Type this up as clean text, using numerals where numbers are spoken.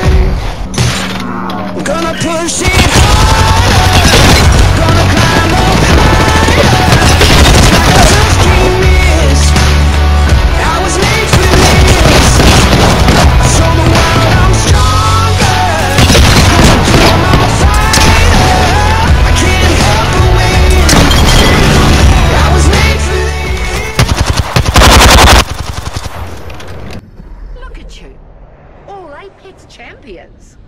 Gonna push it harder, gonna climb up higher. Like a tough king is, I was made for this. I show the world I'm stronger, 'cause I'm a fighter. I can't help but win. I was made for this. Look at you, all Apex champions.